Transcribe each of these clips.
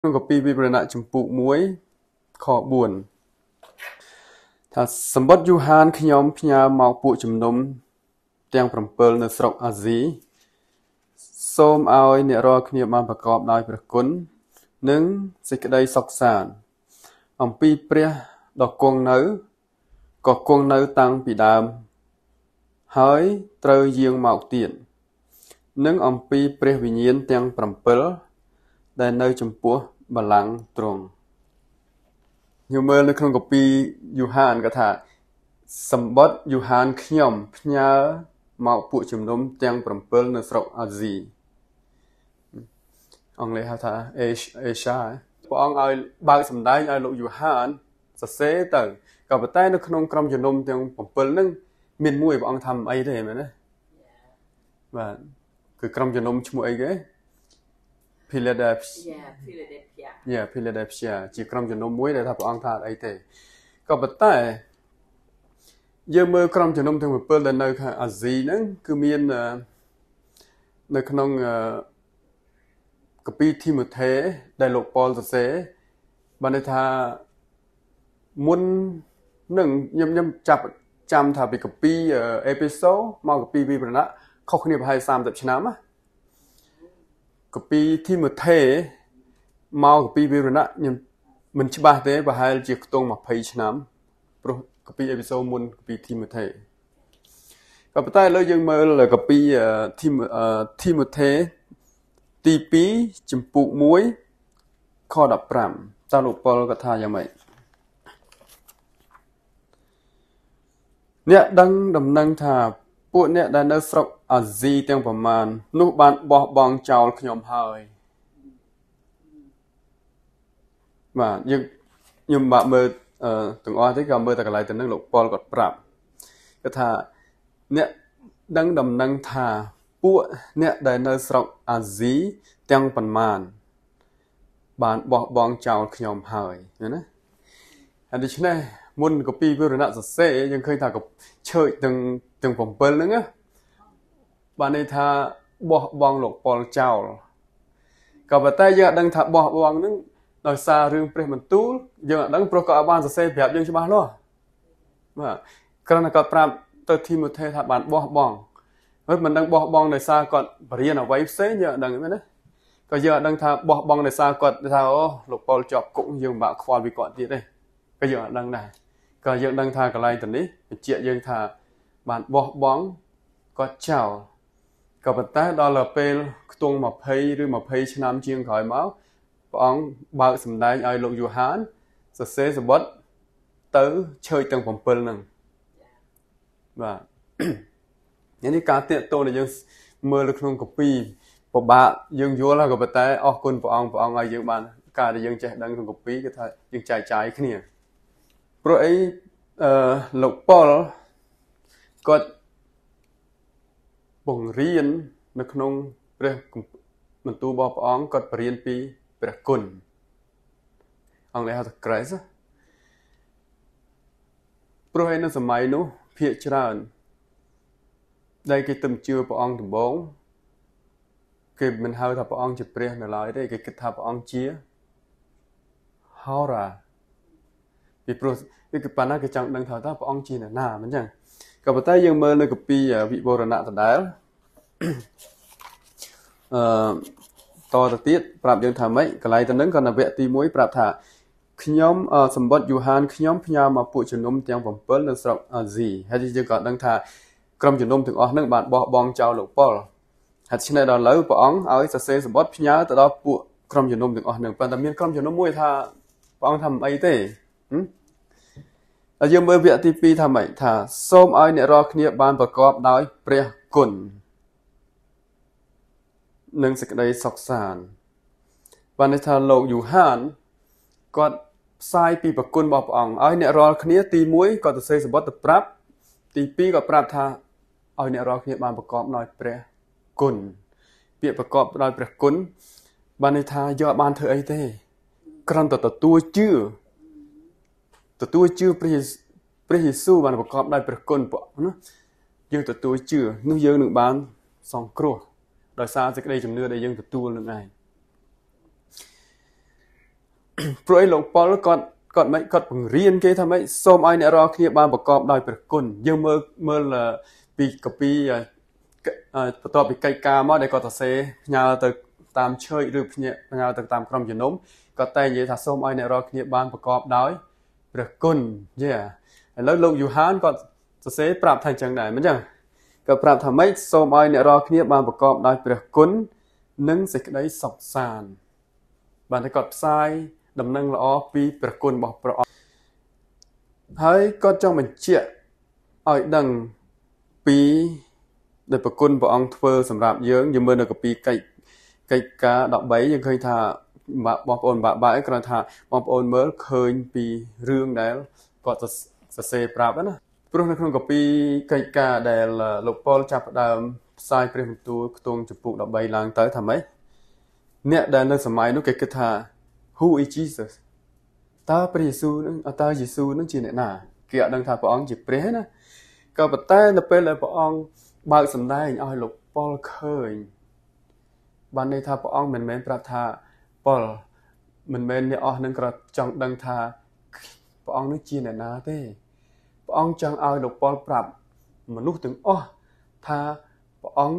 ក្នុងកាពីវិវរណៈចម្ពោះ1ខ4ថាសម្បត្តិយូហានខ្ញុំផ្ញើមកពួកជំនុំទាំង7នៅស្រុកអាស៊ីសូមឲ្យអ្នករាល់គ្នាបានប្រកបដោយព្រះគុណនិងសេចក្តីសុខសាន្តអំពីព្រះដ៏គង់នៅក៏គង់នៅតាំងពីដើមហើយត្រូវយាងមកទៀតនិងអំពីព្រះវិញ្ញាណទាំង7ដែលនៅចំពោះបល្ល័ង្កទ្រង់ខ្ញុំមើលនៅក្នុងកាពីយូហានគាត់ថាសម្បត្តិយូហានខ្ញុំផ្ញើមកពួកជំនុំទាំង7នៅស្រុកអាស៊ីអង់គ្លេសហៅថាអេសាព្រះអង្គឲ្យបើកសម្ដែងឲ្យលោកយូហានសរសេរទៅក៏ប៉ុន្តែនៅក្នុងក្រុមជំនុំទាំង7ហ្នឹងមានមួយព្រះអង្គថាមិនអីទេមែនទេបាទគឺក្រុមជំនុំឈ្មោះអីគេ Philadelphia ជាក្រុមជំនុំមួយដែលថាព្រះអង្គថាអីទេក៏ប៉ុន្តែយើងមើលក្រុមជំនុំទាំង7ដែលនៅខាងអាស៊ីហ្នឹងគឺមាននៅក្នុងកាពីធីម៉ូថេដែលលោកប៉ុលសរសេរបានន័យថាមុននឹងខ្ញុំចាប់ចាំថាពីកាពីអេពីសូតមកកាពីវិវរណៈខុសគ្នាប្រហែល30ឆ្នាំណាកាពីធីម៉ូថេមកកាពីវិវរណៈខ្ញុំមិនច្បាស់ទេប្រហែលជាខ្ទង់20ឆ្នាំព្រោះកាពីអេពីសូតមុនកាពីធីម៉ូថេក៏ប៉ុន្តែឥឡូវយើងមើលកាពីធីម៉ូថេទី2ចំពុក1ខ15តើលោកប៉ុលក៏ថាយ៉ាងម៉េចអ្នកដឹងដំណឹងថាពួកអ្នកដែលនៅស្រុកអាស៊ីទាំងប្រមាណនោះបានបោះបង់ចោលខ្ញុំហើយបាទខ្ញុំបាក់មើលទាំងអស់ទេក៏មើលតែកន្លែងទៅនឹងលោកប៉ុលគាត់ប្រាប់គាត់ថាអ្នកដឹងដំណឹងថាពួកអ្នកដែលនៅស្រុកអាស៊ីទាំងប៉ុន្មានបានបោះបង់ចោលខ្ញុំហើយណាហើយដូច្នេះមុនកាពីវិវរណៈសរសេរយើងឃើញថាឆើចទាំង7ហ្នឹងណាបានន័យថាបោះបង់លោកប៉ុលចោលក៏ប៉ុន្តែយើងអត់ដឹងថាបោះបង់ហ្នឹងដោយសាររឿងព្រះបន្ទូលយើងអត់ដឹងព្រោះក៏អត់បានសរសេរប្រាប់យើងច្បាស់លាស់បាទគ្រាន់តែគាត់ប្រាប់ទៅធីម៉ូថេថាបានបោះបង់ហើយមិនដឹងបោះបង់ដោយសារគាត់បរៀនអ្វីផ្សេងយើងអត់ដឹងមែនទេក៏យើងអត់ដឹងថាបោះបង់ដោយសារគាត់ថាអូលោកប៉ុលជាប់គុកយើងមិនបាក់ខ្វល់ពីគាត់ទៀតទេក៏យើងអត់ដឹងដែរក៏យើងដឹងថាកន្លែងទៅនេះបញ្ជាក់យើងថាបានបោះបង់គាត់ចោលក៏ប៉ុន្តែដល់ពេលខ្ទង់20ឬ20ឆ្នាំជាងក្រោយមកព្រះអង្គបើកសម្ដែងឲ្យលោកយូហានសរសេរសម្បត្តិទៅឆើចទាំង7ហ្នឹងបាទនេះការតាកតូនដែលយើងមើលនៅក្នុងកាពីពិបាកយើងយល់ហើយក៏ប៉ុន្តែអរគុណព្រះអង្គឲ្យយើងបានការដែលយើងចេះដឹងក្នុងកាពីគឺថាយើងចែកចាយគ្នាព្រោះអីលោកប៉ុលគាត់បង្រៀននៅក្នុងព្រះបន្ទូលរបស់ព្រះអង្គគាត់បរៀនពីព្រះគុណអង់គ្លេសហៅថា grace ព្រោះឯនៅសម័យនោះភាគច្រើនដែលគេទៅជឿព្រះអង្គដំបូងគេមិនហៅថាព្រះអង្គជាព្រះនៅឡើយទេគេគិតថាព្រះអង្គជាហោរាពីព្រោះគឺប៉ុណ្ណាគេចង់ដឹងថាតើព្រះអង្គជាអ្នកណាមិនអញ្ចឹងក៏ប៉ុន្តែយើងមើលនៅកាពីវិវរណៈដដែលតទៅទៀតប្រាប់យើងថាម៉េចកន្លែងទៅនឹងក៏នៅវគ្គទី1ប្រាប់ថាខ្ញុំសម្បត្តិយូហានខ្ញុំផ្ញើមកពួកជំនុំទាំង7នៅស្រុកអាស៊ីហើយយើងក៏ដឹងថាក្រុមជំនុំទាំងអស់ហ្នឹងបានបោះបង់ចោលលោកប៉ុលហើយឆ្នេះដល់ឥឡូវព្រះអង្គឲ្យសរសេរសម្បត្តិផ្ញើទៅដល់ពួកក្រុមជំនុំទាំងអស់ហ្នឹងប៉ុន្តែមានក្រុមជំនុំមួយថាព្រះអង្គថាមិនអីទេហើយយើងមើលវគ្គទី2ថាម៉េចថាសូមឲ្យអ្នករាល់គ្នាបានប្រកបដោយព្រះគុណនិងសេចក្តីសុខសាន្តបានន័យថាលោកយូហានគាត់ផ្សាយពីព្រះគុណរបស់ព្រះអង្គឲ្យអ្នករាល់គ្នាទី1គាត់សរសេរសម្បត្តិទៅប្រាប់ទី2គាត់ប្រាប់ថាឲ្យអ្នករាល់គ្នាបានប្រកបដោយព្រះគុណពាក្យប្រកបដោយព្រះគុណបានន័យថាយកបានធ្វើអីទេគ្រាន់តែទទួលជឿព្រះយេស៊ូវបានប្រកបដោយព្រះគុណណាយើងទទួលជឿនោះយើងនឹងបានសង្គ្រោះដោយសារសេចក្តីជំនឿដែលយើងទទួលនឹងឯងព្រោះឯលោកប៉ុលគាត់មិនគាត់បង្រៀនគេថាម៉េចសូមឲ្យអ្នករាល់គ្នាបានប្រកបដោយព្រះគុណយើងមើលពីកពីបន្ទាប់ពីកិច្ចការមកដែលគាត់សរសេរផ្ញើទៅតាមឆើយឬផ្ញើទៅតាមក្រុមជំនុំគាត់តែនិយាយថាសូមឲ្យអ្នករាល់គ្នាបានប្រកបដោយព្រះគុណយេឥឡូវលោកយូហានគាត់សរសេរប្រាប់ថាអញ្ចឹងដែរមិនអញ្ចឹងគាត់ប្រាប់ថាម៉េចសូមឲ្យអ្នករាល់គ្នាបានប្រកបដោយព្រះគុណនិងសេចក្តីសុខសាន្តបានតែគាត់ផ្សាយដំណឹងល្អពីព្រះគុណរបស់ព្រះអង្គហើយគាត់ចង់បញ្ជាក់ឲ្យដឹងពីដែលព្រះគុណព្រះអង្គធ្វើសម្រាប់យើងមើលនៅកាពីកិច្ចការ13យើងឃើញថាបងប្អូនបាក់គ្រាន់ថាបងប្អូនមើលឃើញពីរឿងដែលគាត់សរសេរប្រាប់ណាព្រោះនៅក្នុងកាពីកិច្ចការដែលលោកប៉ុលចាប់ផ្ដើមផ្សាយព្រះបន្ទូលខ្ទង់ចំពុក13ឡើងទៅថាម៉េចអ្នកដែលនៅសម័យនោះគេគិតថា Who is Jesus តើព្រះយេស៊ូវនឹងតើយេស៊ូវនឹងជាអ្នកណាគេអត់ដឹងថាព្រះអង្គជាព្រះណាក៏ប៉ុន្តែនៅពេលដែលព្រះអង្គបើកសម្ដែងឲ្យលោកប៉ុលឃើញបានន័យថាព្រះអង្គមិនមែនប្រាប់ថាប៉ុលមិនមែនអ្នកអស់នឹងគ្រាន់ចង់ដឹងថាព្រះអង្គនឹងជាអ្នកណាទេព្រះអង្គចង់ឲ្យលោកប៉ុលប្រាប់មនុស្សទាំងអស់ថាព្រះអង្គ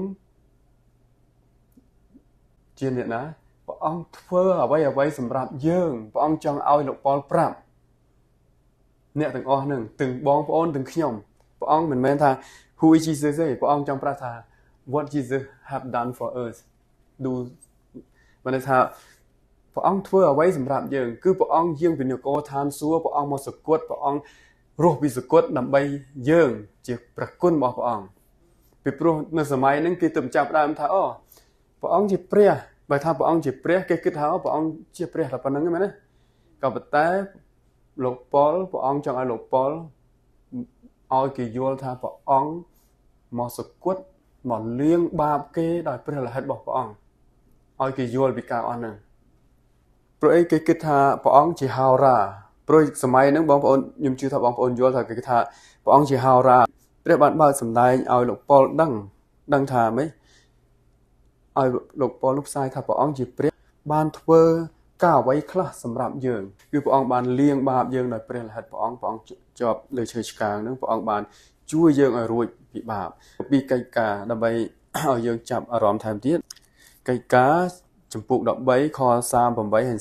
ជាអ្នកណាព្រះអង្គធ្វើអ្វីសម្រាប់យើងព្រះអង្គចង់ឲ្យលោកប៉ុលប្រាប់អ្នកទាំងអស់នឹងទាំងបងប្អូនទាំងខ្ញុំព្រះអង្គមិនមែនថា Who is Jesus ទេព្រះអង្គចង់ប្រាប់ថា What Jesus have done for us បានថាព្រះអង្គធ្វើអ្វីសម្រាប់យើងគឺព្រះអង្គយាងពីនគរឋានសួគ៌ព្រះអង្គមកសគត់ព្រះអង្គរស់ពីសគត់ដើម្បីយើងជាព្រះគុណរបស់ព្រះអង្គពីព្រោះនៅសម័យហ្នឹងគេទើបចាប់ដើមថាអូព្រះអង្គជាព្រះបើថាព្រះអង្គជាព្រះគេគិតថាព្រះអង្គជាព្រះតែប៉ុណ្្នឹងទេមែនទេក៏ប៉ុន្តែលោកប៉ុលព្រះអង្គចង់ឲ្យលោកប៉ុលឲ្យគេយល់ថាព្រះអង្គមកសគត់មកលាងបាបគេដោយព្រះលិខិតរបស់ព្រះអង្គឲ្យគេយល់ពីការអស់ហ្នឹងព្រោះអីគេគិតថាព្រះអង្គជាហោរាព្រោះសម័យហ្នឹងបងប្អូនខ្ញុំជឿថាបងប្អូនយល់ថាគេគិតថាព្រះអង្គជាហោរាព្រះបានបើកសម្ដែងឲ្យលោកប៉ុលដឹងថាម៉េចឲ្យលោកប៉ុលនោះផ្សាយថាព្រះអង្គជាព្រះបានធ្វើការអ្វីខ្លះសម្រាប់យើងគឺព្រះអង្គបានលាងបាបយើងដោយព្រះលិខិតព្រះអង្គជាប់លើឈើឆ្កាងហ្នឹងព្រះអង្គបានជួយយើងឲ្យរួចពីបាបពីកិច្ចការដើម្បីឲ្យយើងចាប់អារម្មណ៍ថែមទៀតកិច្ចការចំពុក13ខ38ហើយ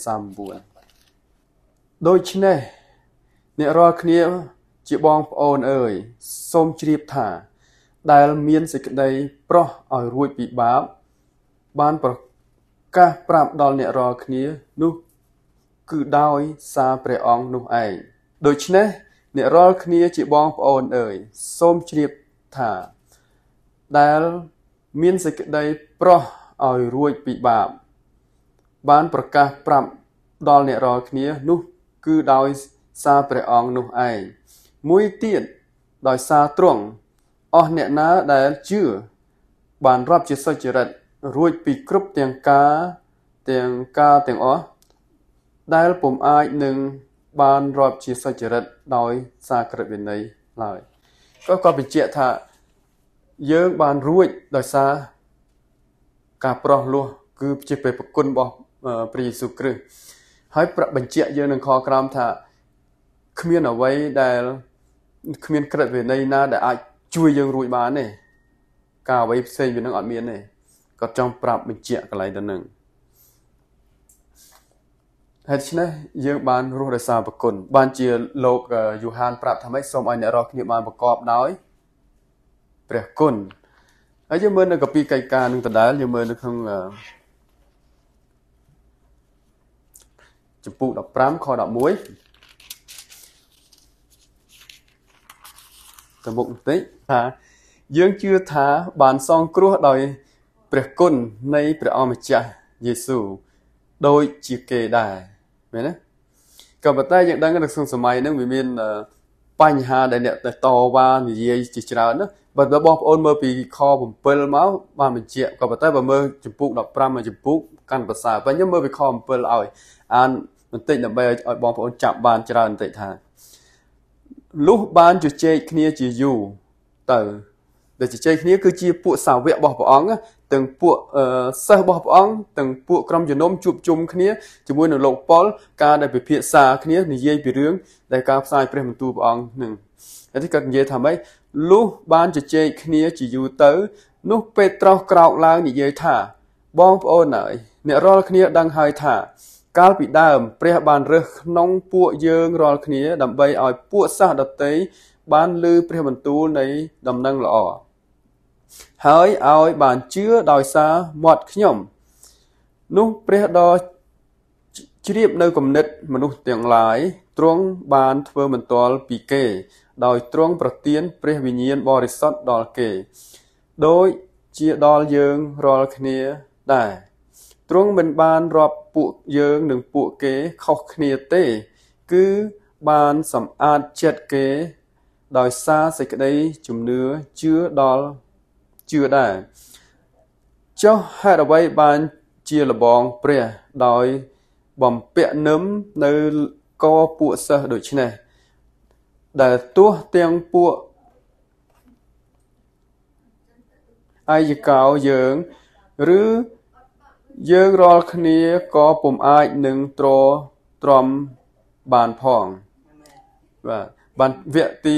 39ដូច្នេះអ្នករាល់គ្នាជាបងប្អូនអើយសូមជ្រាបថាដែលមានសេចក្តីប្រោះឲ្យរួចពីបាបបានប្រកាសប្រាប់ដល់អ្នករាល់គ្នានោះគឺដោយសារព្រះអង្គនោះឯងដូច្នេះអ្នករាល់គ្នាជាបងប្អូនអើយសូមជ្រាបថាដែលមានសេចក្តីប្រោះឲ្យរួចពីបាបបានប្រកាសប្រាប់ដល់អ្នករាល់គ្នានោះគឺដោយសារព្រះអង្គនោះឯងមួយទៀតដោយសារទ្រង់អស់អ្នកណាដែលជឿបានរាប់ជាសុចរិតរួចពីគ្រប់ទាំងការទាំងអស់ដែលពុំអាចនឹងបានរាប់ជាសុចរិតដោយសារក្រឹតវិន័យឡើយក៏បញ្ជាក់ថាយើងបានរួចដោយសារការប្រោះលោះគឺជាព្រះប្រគុណរបស់ព្រះយេស៊ូវគ្រីស្ទហើយបញ្ជាក់យើងនឹងខក្រោមថាគ្មានអ្វីដែលគ្មានក្រឹតវិន័យណាដែលអាចជួយយើងរួចបានទេការអ្វីផ្សេងពីនឹងអត់មានទេគាត់ចង់ប្រាប់បញ្ជាក់កន្លែងទៅនឹងហេតុឆ្នេះយើងបានរស់ដោយសារប្រគុណបានជាលោកយូហានប្រាប់ថាម៉េចសូមឲ្យអ្នករាល់គ្នាបានប្រកបដោយព្រះគុណហើយយើងមើលនៅកាពីកិច្ចការនឹងដដែលយើងមើលនៅក្នុងចំពុក15ខ11ទៅមុខបន្តិចថាយើងជឿថាបានសងគ្រោះដោយព្រះគុណនៃព្រះអម្ចាស់យេស៊ូវដូចជាគេដែរមែនទេក៏ប៉ុន្តែយើងដឹងនៅក្នុងសម័យហ្នឹងវាមានបញ្ហាដែលអ្នកតវ៉ានិយាយជាច្រើនណាបើបងប្អូនមើលពីខ7មកបានបញ្ជាក់ក៏ប៉ុន្តែបើមើលចំពុក15មកចំពុកកាន់ប្រសើរបើខ្ញុំមើលពីខ7ឲ្យអានបន្តិចដើម្បីឲ្យបងប្អូនចាប់បានច្រើនបន្តិចថាលុះបានជជែកគ្នាជាយូរទៅដែលជជែកគ្នាគឺជាពួកសាវករបស់ព្រះអង្គ từngពួកសិស្សរបស់ព្រះអង្គទាំងពួកក្រុមជំនុំជួបជុំគ្នាជាមួយនឹងលោកប៉ុលការដែលពិភាក្សាគ្នានិយាយពីរឿងដែលការផ្សាយព្រះបន្ទូលព្រះអង្គនឹងហើយគាត់និយាយថាម៉េចលុះបានជជែកគ្នាជាយូរទៅនោះពេត្រុសក្រោកឡើងនិយាយថាបងប្អូនអើយអ្នករាល់គ្នាដឹងហើយថាកាលពីដើមព្រះបានរើសក្នុងពួកយើងរាល់គ្នាដើម្បីឲ្យពួកសាសដតីបានឮព្រះបន្ទូលនៃដំណឹងល្អហើយឲ្យបានជឿដោយសារមាត់ខ្ញុំនោះព្រះដ៏ជ្រាបនៅគំនិតមនុស្សទាំងឡាយទ្រង់បានធ្វើបន្ទាល់ពីគេដោយទ្រង់ប្រទានព្រះវិញ្ញាណបរិសុទ្ធដល់គេដោយជាដល់យើងរាល់គ្នាដែរទ្រង់មិនបានរាប់ពួកយើងនិងពួកគេខុសគ្នាទេគឺបានសម្អាតចិត្តគេដោយសារសេចក្តីជំនឿជឿដល់ជឿដែរចុះហេតុអ្វីបានជាលបងព្រះដោយបំពាក់នឹមនៅកពួកសិស្សដូចនេះដែលទោះទាំងពួកអាយកោយើងឬយើងរាល់គ្នាក៏ពុំអាចនឹងទ្រាំបានផងបាទបានវគ្គទី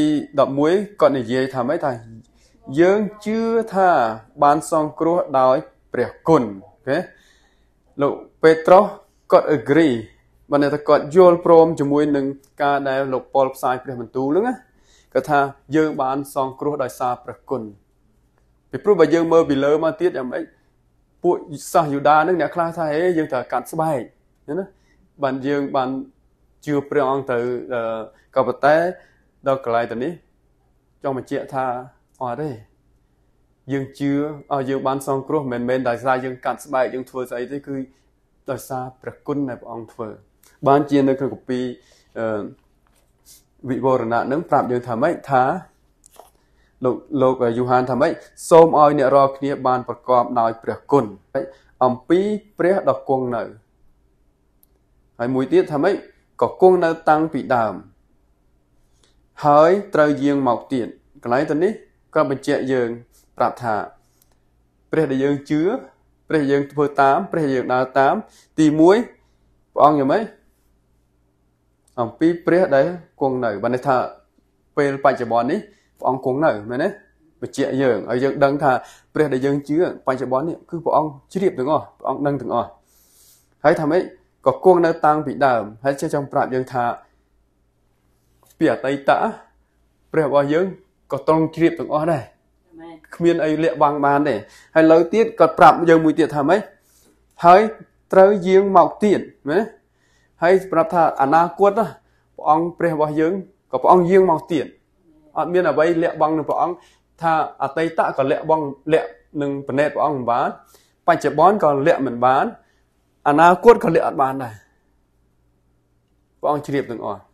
11គាត់និយាយថាម៉េចថាយើងជឿថាបានសង្គ្រោះដោយព្រះគុណអូខេលោកពេត្រុសគាត់ agree បានតែគាត់យល់ព្រមជាមួយនឹងការដែលលោកប៉ុលផ្សាយព្រះបន្ទូលហ្នឹងណាគាត់ថាយើងបានសង្គ្រោះដោយសារព្រះគុណពីព្រោះបើយើងមើលពីលើមកទៀតយ៉ាងម៉េចពួកសាសយូដាហ្នឹងអ្នកខ្លះថាហេយើងត្រូវកាត់ស្បែកណាបានយើងបានជឿព្រះអង្គទៅក៏ប៉ុន្តែដល់កន្លែងទៅនេះចង់បញ្ជាក់ថាអត់ទេយើងជឿយើងបានសង្គ្រោះមិនមែនដោយសារយើងកាត់ស្បែកយើងធ្វើស្អីទេគឺដោយសារព្រះគុណដែលព្រះអង្គធ្វើបានជានៅក្នុងគម្ពីរវិវរណៈនឹងប្រាប់យើងថាម៉េចថាលោកយូហានថាម៉េចសូមឲ្យអ្នករាល់គ្នាបានប្រកបដោយព្រះគុណអំពីព្រះដ៏គង់នៅហើយមួយទៀតថាម៉េចក៏គង់នៅតាំងពីដើមហើយត្រូវយាងមកទៀតកន្លែងទៅនេះក៏បញ្ជាក់យើងប្រាប់ថាព្រះដែលយើងជឿព្រះយើងធ្វើតាមព្រះយើងដើរតាមទី1ព្រះអង្គយ៉ាងម៉េចអំពីព្រះដែលគង់នៅបានន័យថាពេលបច្ចុប្បន្ននេះព្រះអង្គគង់នៅមែនទេបញ្ជាក់យើងឲ្យយើងដឹងថាព្រះដែលយើងជឿបច្ចុប្បន្ននេះគឺព្រះអង្គជ្រាបទាំងអស់ព្រះអង្គដឹងទាំងអស់ហើយថាម៉េចក៏គង់នៅតាំងពីដើមហើយចង់ប្រាប់យើងថាពីអតីតព្រះរបស់យើងក៏ទ្រង់ជ្រាបទាំងអស់ដែរគ្មានអីលាក់បាំងបានទេហើយលើទៀតគាត់ប្រាប់យើងមួយទៀតថាម៉េចហើយត្រូវយាងមកទៀតមែនទេហើយប្រាប់ថាអនាគតព្រះអង្គព្រះរបស់យើងក៏ព្រះអង្គយាងមកទៀតអត់មានអ្វីលាក់បាំងនឹងព្រះអង្គថាអតីតក៏លាក់បាំងលាក់នឹងប្រណេតព្រះអង្គមិនបានបច្ចុប្បន្នក៏លាក់មិនបានអនាគតក៏លាក់អត់បានដែរព្រះអង្គជ្រាបទាំងអស់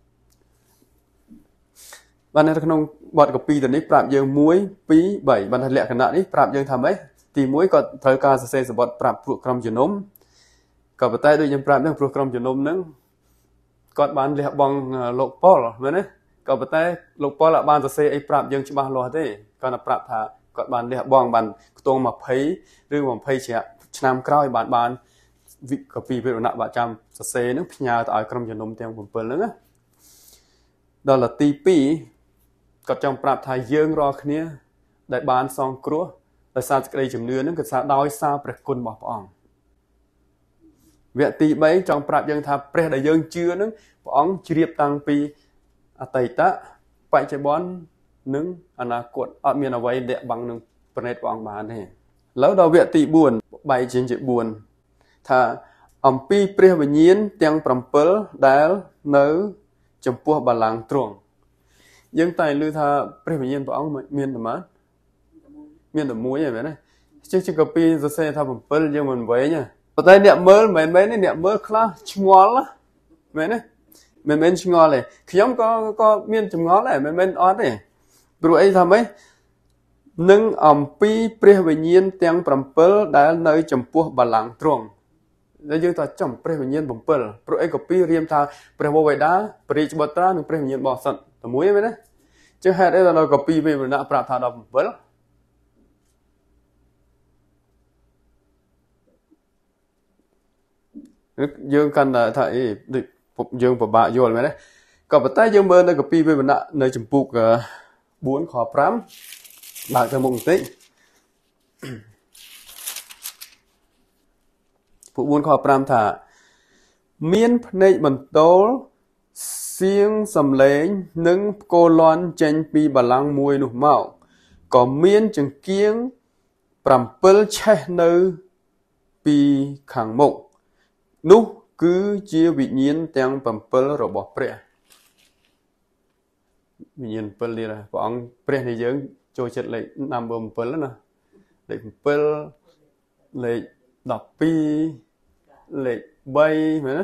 បាននៅក្នុងបទកាពីទៅនេះប្រាប់យើង1 2 3បានថាលក្ខណៈនេះប្រាប់យើងថាម៉េចទី1ក៏ត្រូវការសរសេរសម្បត្តិប្រាប់ពួកក្រុមជំនុំក៏ប៉ុន្តែដូចយើងប្រាប់ហ្នឹងព្រោះក្រុមជំនុំហ្នឹងគាត់បានលះបង់លោកប៉ុលមែនទេក៏ប៉ុន្តែលោកប៉ុលអត់បានសរសេរអីប្រាប់យើងច្បាស់លាស់ទេគាត់តែប្រាប់ថាគាត់បានលះបង់បានខ្ទង់20ឬ20ឆ្នាំក្រោយបានកាពីវិរណៈបាក់ចាំសរសេរហ្នឹងផ្ញើទៅឲ្យក្រុមជំនុំទាំង7ហ្នឹងណាដល់ទី2គាត់ចង់ប្រាប់ថាយើងរាល់គ្នាដែលបានសង្គ្រោះដោយសារសេចក្តីជំនឿហ្នឹងគឺថាដោយសារព្រះគុណរបស់ព្រះអង្គវគ្គទី3ចង់ប្រាប់យើងថាព្រះដែលយើងជឿហ្នឹងព្រះអង្គជ្រាបតាំងពីអតីតបច្ចុប្បន្ននិងអនាគតអត់មានអ្វីលាក់បាំងនឹងព្រះនេតព្រះអង្គបានទេឥឡូវដល់វគ្គទី4បែកជា4ថាអំពីព្រះវិញ្ញាណទាំង7ដែលនៅចំពោះបល្ល័ង្កទ្រង់យើងតែឮថាព្រះវិញ្ញាណព្រះអង្គមានតែមួយមានតែមួយហ្នឹងមែនទេជាកាពីសរសេរថា7យើងមិនវែងទេប៉ុន្តែអ្នកមើលមិនមែនទេអ្នកមើលខ្លះឆ្ងល់មែនទេមិនមែនឆ្ងល់ទេខ្ញុំក៏មានឆ្ងល់ដែរមិនមែនអត់ទេព្រោះអីថាម៉េចនឹងអំពីព្រះវិញ្ញាណទាំង7ដែលនៅចំពោះបល្ល័ង្កទ្រង់ដែលយើងថាចំព្រះវិញ្ញាណ7ព្រោះអីកាពីរៀមថាព្រះវរបិតាព្រះរាជបុត្រានិងព្រះវិញ្ញាណបរិសុទ្ធតែមួយមែនទេចឹងហេតុអីដល់កាពីវិវរណៈប្រាប់ថា17 dương căn là thầy dương và bà vô rồi đấy còn bữa tay dương mơ nơi copy về bên nơi chụp buộc 4 khó pram bạn cho mộng tích phụ 4 khó pram thả miên này bằng tố xiêng sầm lệ nâng cô loan trên pi bà lăng mùi nụ mạo có miên chừng kiếng pram pơ che nơi pi kháng mộng nụ cứ chia vị nhiên tiếng pram pơ rồi bỏ pre vị nhiên pơ đi là bọn pre này dưỡng trôi chết lại nằm bầm pơ lắm nè lại pơ lại đọc pi lại bay mà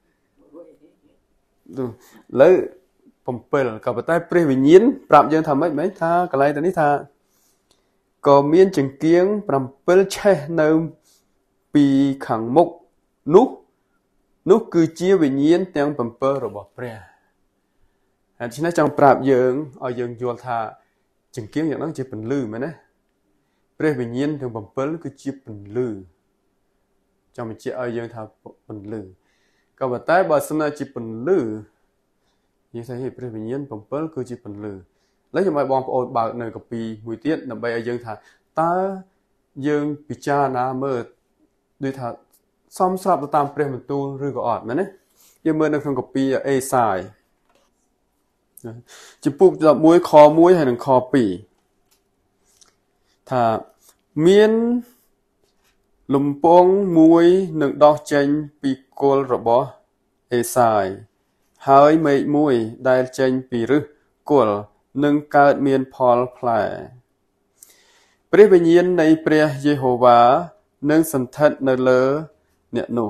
lấy phẩm pel cả bát tay pre vị nhiên pram dương thầm mấy tha cái này tao ní tha có miên chừng kiếng pram pel che nơi pi kháng mốc nút cứ chia vị nhiên tiếng phẩm pel rồi bỏ pre chỉ nói trong pram dương ở dương vô tha chừng kiếngอย่างนั้นchỉ phần lư mà nè pre vị nhiên thường phẩm pel cứ chia phần lư trong mình chia ở dương tha phần lưก็บแต่บาสนาจิปันลือยิ่งใช้เหตุเป็นยันผมเปิลคือจิปันลือแล้วจะมาบอกโอบากในกับปีมวยเตี้ยนใบยังถ่าตายังพิจารณาเมื่อด้วยถ่าซ้อมสลับตามเปรมันตูหรือก็อดมันเนี่ยยังเมื่อในครั้งกับปีเอสายจะปลูกจะมวยคอมวยให้หนึ่งคอปีถ่าเมียนลมปงมวยหนึ่งดอกเจนปีโกลระบอเอสายหายไม่มวยได้เจนปีรึโกลหนึ่งเกิดเมียนพอลพลายเปรียบเยียนในเปรียเยโฮวาหนึ่งสันทัดในเลอเนี่ยนู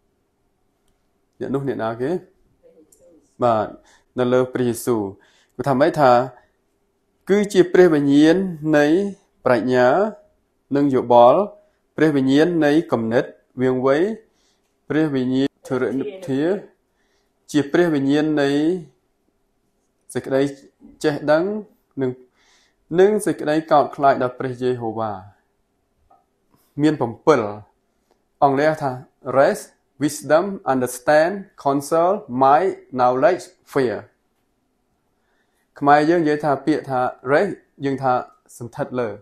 เนี่ยนาเก๋บาในเลอเปรียสูกูทำให้ท่าคือจีเปรียบเยียนในปรัชญาหนึ่งอยู่บอลเปรียบเยียนในกำเนิดเวียงไว้เปรียบเยียนเธอเรื่องเทียจีเปรียบเยียนในสิ่งใดเจดังหนึ่งสิ่งใดกอดคลายดับเปรียเยโฮวาเมียนผมเปิลองเลียท่า rest wisdom understand counsel might knowledge fear ขมายยังเยท่าเปียท่า rest ยังท่าสันทัดเลย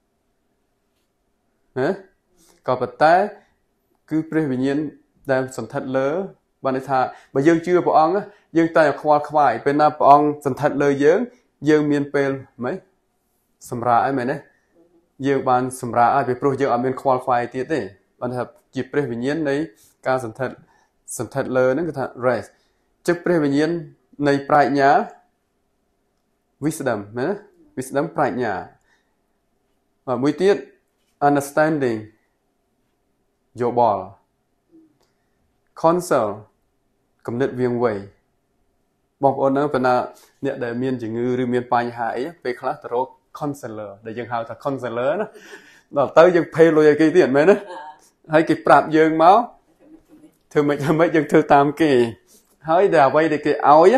นะก็ปัจจัยคือเปรียบเยียนได้สันทัดเลยบรรดาบางยังเชื่อพระองค์ยังแต่ควาควายเป็นน้าพระองค์สันทัดเลยยังเมียนเป็นไหมสำราญไหมเนี่ยยังบานสำราญไปโปรยยังเอาเมียนควาควายตีเต้บรรดาจิตเปรียบเยียนในการสันทัดเลยนั่นก็ท่า rest จะเปรียบเยียนในปลายญา wisdom นะ wisdom ปลายญามือตี understanding โยบอล counsel กำเนิดเวียงไวบอกว่านั้นเป็นเนี่ยได้เมียนจึงหรือเมียนปลายหายไปคลาสโร counselor ได้ยังหาแต่ counselor นะเราเต้ยยังเพลย์กี่เตียนไหมนะให้กี่ปราบยังมั้งเธอไม่ยังเธอตามกี่ให้เดี๋ยวไปเด็กกี่เอาอ่ะ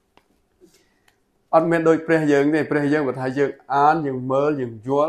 อันเมียนโดยเปรี้ยยังเนี่ยเปรี้ยยังแบบไทยยังอ่านยังเมื่อยังยัว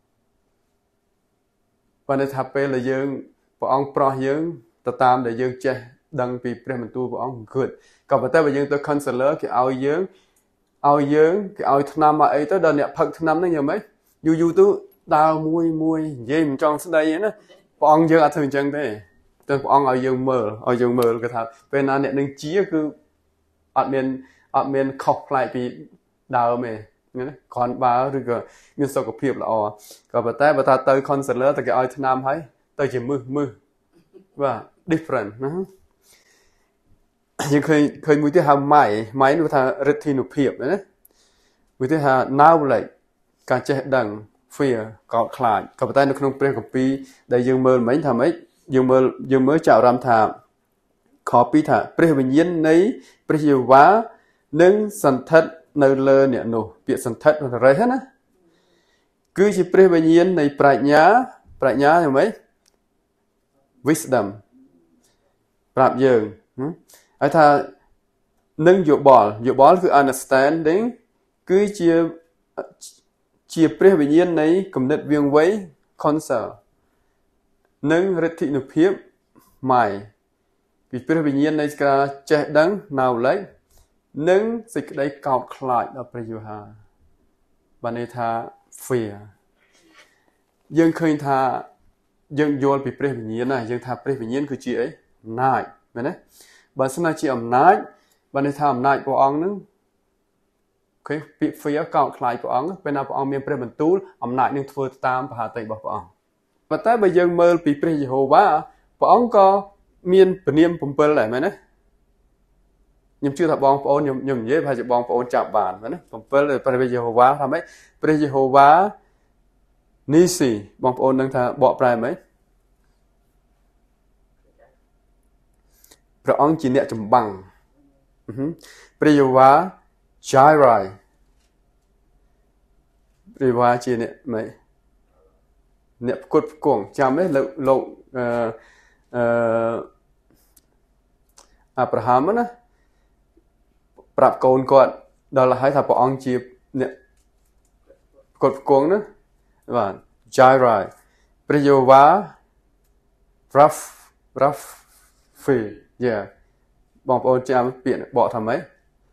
วันนี้ทับไปเลยยังพระองค์ปล่อยยังตามเดี๋ยวยังเจดังปีเปรี้ยมันตัวพระองค์เกิดกับแต่ไปยังตัวคอนเสิร์ตกี่เอายังกี่เอาทนามมาไอ้ตัวเดินเนี่ยพักทนามนั่นยังไหมอยู่ตัวดาวมวยเยี่ยมจองสักใดนะพระองค์ยังอาจถึงจังได้แต่พระองค์เอายังเมื่อก็ทำเป็นอันเนี่ยหนึ่งชี้ก็คืออัดเมียนขอบไหลปีดาวเมย์งั้นก่อนบ้าหรือก็มีสกปรกละอ๋อก็แต่เตยคอนเสิร์ตแต่กี่เอาทนามให้เตยจะมือว่า different นะยังเคยมือที่หาไม้ดูทางฤทธิ์หนุเพียบนะมือที่หาน้าวเลยการเจดังเฟียกอดคลายกับแต่ในขนมเปรี้ยวกับปีได้ยังเมื่อไหมทำไมยังเมื่อเจ้ารำถามขอปีถ่าเปรี้ยวเย็นในเปรี้ยวว้าหนึ่งสันทัดในเลเนี่ยหนูเปียสันทัดอะไรฮะนะคือจะเปรี้ยวเย็นในปรัชญาใช่ไหม wisdom ปราบยังไอ้ท่านึ่งโยบอลคือ understanding คือเชียเปรี้ยวเย็นในกำเนิดเวียงไว้ counsel นึ่งฤทธิ์นุเพียบใหม่ពីព្រះវិញ្ញាណនៃការចេះដឹងនៅលេចនិងសេចក្តីកោតខ្លាចដល់ព្រះយេហូវ៉ាបានន័យថា fear យើងឃើញថាយើងយល់ពីព្រះវិញ្ញាណណាយើងថាព្រះវិញ្ញាណគឺជាអីអំណាចមែនទេបើស្នាជាអំណាចបានន័យថាអំណាចព្រះអង្គនឹងគេពាក្យ fear កោតខ្លាចព្រះអង្គពេលណាព្រះអង្គមានព្រះបន្ទូលអំណាចនឹងធ្វើតាមបហាតីរបស់ព្រះអង្គប៉ុន្តែបើយើងមើលពីព្រះយេហូវ៉ាព្រះអង្គក៏មានព្រានាម7ដែរមែនទេខ្ញុំជឿថាបងប្អូនខ្ញុំនិយាយប្រហែលជាបងប្អូនចាប់បានមែនទេ7ដែលព្រះយេហូវ៉ាថាម៉េចព្រះយេហូវ៉ានីស៊ីបងប្អូននឹងថាបកប្រែម៉េចព្រះអង្គជាអ្នកចម្បាំងព្រះយេហូវ៉ា Jireh ព្រះយេហូវ៉ាជាអ្នកម៉េចអ្នកផ្គត់ផ្គង់ចាំទេលោកអាប់រ៉ាហាំណាប្រាប់កូនគាត់ដល់ហើយថាព្រះអង្គជាអ្នកផ្គត់ផ្គង់ណាបាទ Jireh ព្រះយេហូវ៉ា Rapha យ៉ាបងប្អូនចាំពាក្យបកថាម៉េច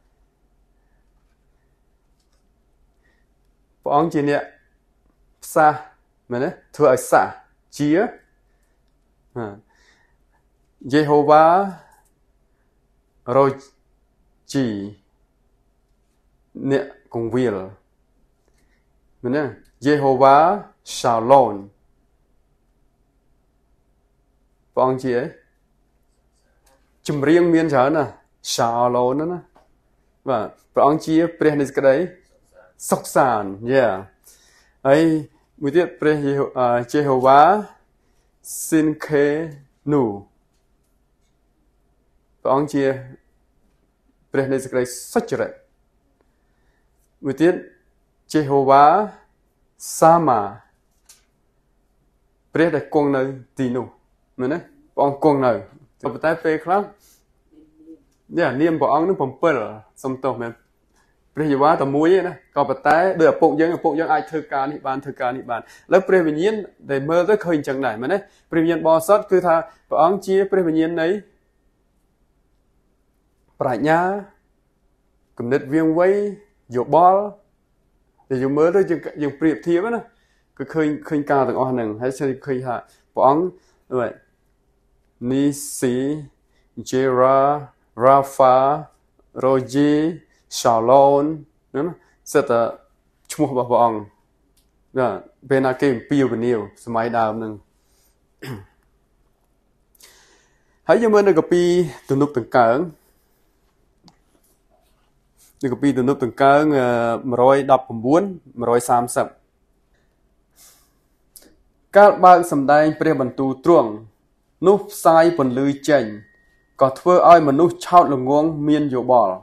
ព្រះអង្គជាអ្នកផ្សះមែនទេធ្វើឲ្យសះជាយេហូវ៉ារ៉ូជីអ្នកគង្វាលមែនទេយេហូវ៉ាសាឡូនព្រះអង្គជាអីចម្រៀងមានច្រើនណាសាឡូនណាបាទព្រះអង្គជាព្រះនៃសេចក្តីសុខសាន្តយ៉ាហើយមួយទៀតព្រះយេហូវ៉ាស៊ីនខេនូព្រះអង្គជាព្រះនៃសេចក្តីសុចរិតមួយទៀតយេហូវ៉ាសាម៉ាព្រះដែលគង់នៅទីនោះមែនទេព្រះអង្គគង់នៅប៉ុន្តែពេលខ្លះនាមព្រះអង្គនឹង7សំទោសមែនព្រះយេហូវ៉ាតែមួយទេណាក៏ប៉ុន្តែដោយឪពុកយើងអាចធ្វើការនេះបានធ្វើការនេះបានឥឡូវព្រះវិញ្ញាណដែលមើលទៅឃើញអញ្ចឹងដែរមែនទេព្រះវិញ្ញាណបរិសុទ្ធគឺថាព្រះអង្គជាព្រះវិញ្ញាណនៃប្រាជ្ញាគំនិតវាងវៃយោបល់តែយើងមើលទៅយើងប្រៀបធៀបណាគឺឃើញការទាំងអស់ហ្នឹងហើយឃើញថាព្រះអង្គនីស៊ីជេរ៉ារ៉ាហ្វារ៉ូជីសាឡូនណាសិតតែឈ្មោះរបស់ព្រះអង្គណាពេលណាគេអំពាវនាវសម័យដើមហ្នឹងហើយយើងមើលនៅកាពីទំនុកដង្កើងនៅកាពីទំនុកដង្កើង119 130កាលបើកសម្ដែងព្រះបន្ទូលទ្រង់នោះផ្សាយពន្លឺចេញក៏ធ្វើឲ្យមនុស្សឆោតល្ងង់មានយោបល់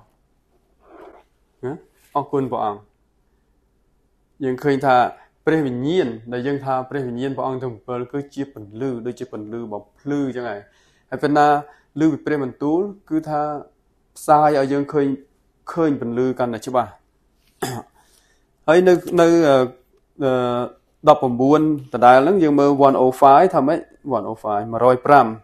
អរគុណព្រះអង្គយើងឃើញថាព្រះវិញ្ញាណដែលយើងថាព្រះវិញ្ញាណព្រះអង្គទាំង7គឺជាពន្លឺដូចជាពន្លឺបំភ្លឺអញ្ចឹងហើយពេលណាឮពីព្រះបន្ទូលគឺថាផ្សាយឲ្យយើងឃើញពន្លឺកាន់តែច្បាស់ហើយនៅ19ដដែលហ្នឹងយើងមើល105ថាម៉េច105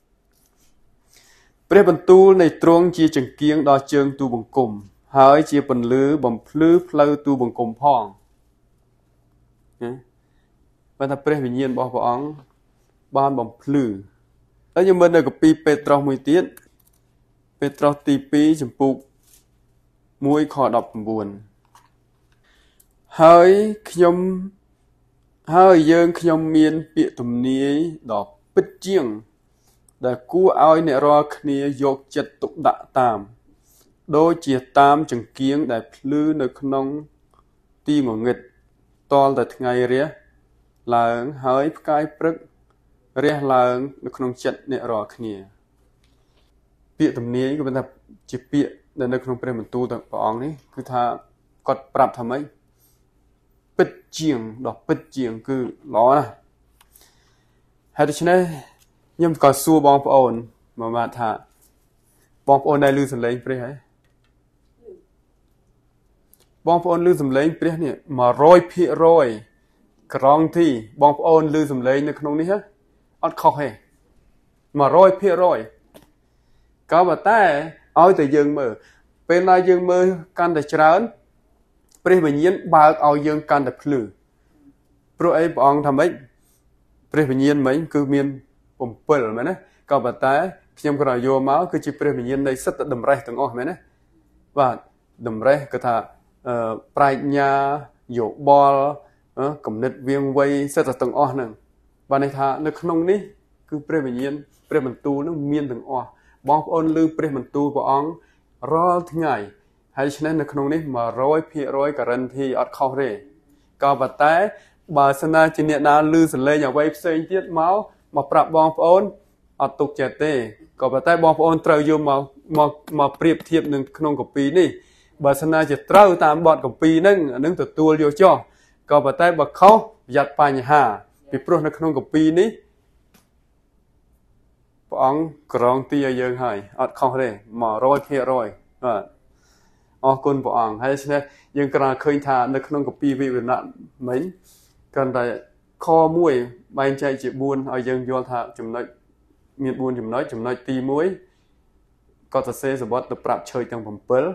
ព្រះបន្ទូលនៃទ្រង់ជាចង្គៀងដល់ជើងទូបង្គំហើយជាពន្លឺបំភ្លឺផ្លូវទូបង្គំផងបើថាព្រះវិញ្ញាណរបស់ព្រះអង្គបានបំភ្លឺហើយយើងមើលនៅកាពីពេត្រុសមួយទៀតពេត្រុសទី2ចំពុក1ខ19ហើយយើងខ្ញុំមានពាក្យទំនាយដ៏ពិតជាងដែលគួរឲ្យអ្នករាល់គ្នាយកចិត្តទុកដាក់តាមដូចជាតាមចង្គៀងដែលភ្លឺនៅក្នុងទីងងឹតតលតែថ្ងៃរះឡើងហើយផ្កាយព្រឹករះឡើងនៅក្នុងចិត្តអ្នករាល់គ្នាពាក្យទំនាយគឺថាជាពាក្យដែលនៅក្នុងព្រះបន្ទូលព្រះអង្គនេះគឺថាគាត់ប្រាប់ថាម៉េចពិតជាងដ៏ពិតជាងគឺល្អណាស់ហើយដូច្នេះខ្ញុំក៏សួរបងប្អូនមកថាបងប្អូនដែលឮសំឡេងព្រះហើយបងប្អូនឮសំឡេងព្រះនេះ 100% ក្រងទីបងប្អូនឮសំឡេងនៅក្នុងនេះអត់ខុសទេ 100% có bà ta ôi từ dương mơ bên này dương mơ can để trán bây giờ nhiên ba ao dương can để phừ pro ấy bọn thầm ấy bây giờ nhiên mấy cứ miên bầm bờ mà nè có bà ta khi em còn vô máu cứ chỉ bây giờ nhiên đây rất là đầm ray từng ngõ mà nè và đầm ray cái thà prai nhà dỗ bò cầm nứt viêng vây rất là từng ngõ nè và này thà nó không ní cứ bây giờ nhiên bây giờ mình tu nó miên từng ngõ bong ôn lư bây giờ mình tu vào ongรอ ថ្ងៃ ហើយឆ្នេះនៅក្នុងនេះ 100% guarantee អត់ខុសទេក៏ប៉ុន្តែបើសិនជាអ្នកណាលឺសលេងអ្វីផ្សេងទៀតមកប្រាប់បងប្អូនអត់ទុកចិត្តទេក៏ប៉ុន្តែបងប្អូនត្រូវយកមកប្រៀបធៀបនឹងក្នុងកាពីនេះបើសិនជាត្រូវតាមបទកាពីហ្នឹងអានឹងទទួលយកចុះក៏ប៉ុន្តែបើខុសប្រយ័ត្នបញ្ហាពីព្រោះនៅក្នុងកាពីនេះព្រះអង្គក្រងទីឲ្យយើងហើយអត់ខុសទេ 100% បាទអរគុណព្រះអង្គហើយឆ្នេះយើងគ្រាន់ឃើញថានៅក្នុងកាពីវិវរណៈមិញគ្រាន់តែខមួយបែងចែកជា4ឲ្យយើងយល់ថាចំណុចមាន4ចំណុចចំណុចទី1ក៏សរសេរសវត្ថទៅប្រាប់ឆើយទាំង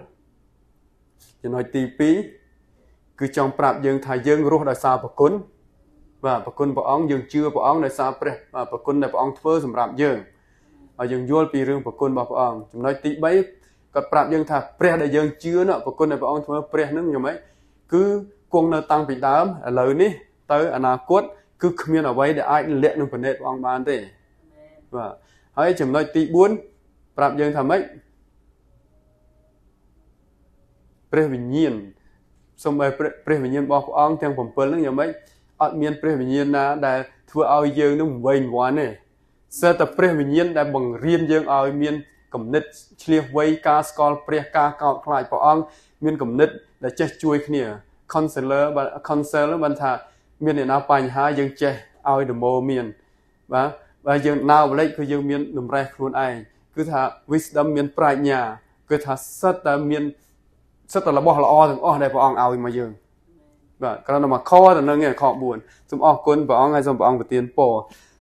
7ចំណុចទី2គឺចង់ប្រាប់យើងថាយើងរស់ដោយសារព្រះគុណបាទព្រះគុណព្រះអង្គយើងជឿព្រះអង្គដោយសារព្រះព្រះគុណដែលព្រះអង្គធ្វើសម្រាប់យើងឲ្យយើងយល់ពីរឿងព្រះគុណរបស់ព្រះអង្គចំណុចទី3គាត់ប្រាប់យើងថាព្រះដែលយើងជឿនោះព្រះគុណដែលព្រះអង្គធ្វើព្រះនឹងយ៉ាងម៉េចគឺគង់នៅតាំងពីដើមឥឡូវនេះទៅអនាគតគឺគ្មានអ្វីដែលអាចលាក់នឹងព្រះនេតព្រះអង្គបានទេបាទហើយចំណុចទី4ប្រាប់យើងថាម៉េចព្រះវិញ្ញាណសូម្បីព្រះវិញ្ញាណរបស់ព្រះអង្គទាំង7ហ្នឹងយ៉ាងម៉េចអត់មានព្រះវិញ្ញាណណាដែលធ្វើឲ្យយើងនឹងវែងវាន់ទេសិតតែព្រះវិញ្ញាណដែលបង្រៀនយើងឲ្យមានគំនិតឆ្លៀសវៃការស្គាល់ព្រះការកោតខ្លាចព្រះអង្គមានគំនិតដែលចេះជួយគ្នា counselor បានថាមានអ្នកណាបញ្ហាយើងចេះឲ្យដេម៉ូមានបាទបើយើងណៅបលិចគឺយើងមានតម្រេះខ្លួនឯងគឺថា wisdom មានប្រាជ្ញាគឺថាសិតតែរបស់ល្អទាំងអស់ដែលព្រះអង្គឲ្យមកយើងបាទគ្រាន់តែមកខទៅនឹងខ4សូមអរគុណព្រះអង្គហើយសូមព្រះអង្គប្រទានពរ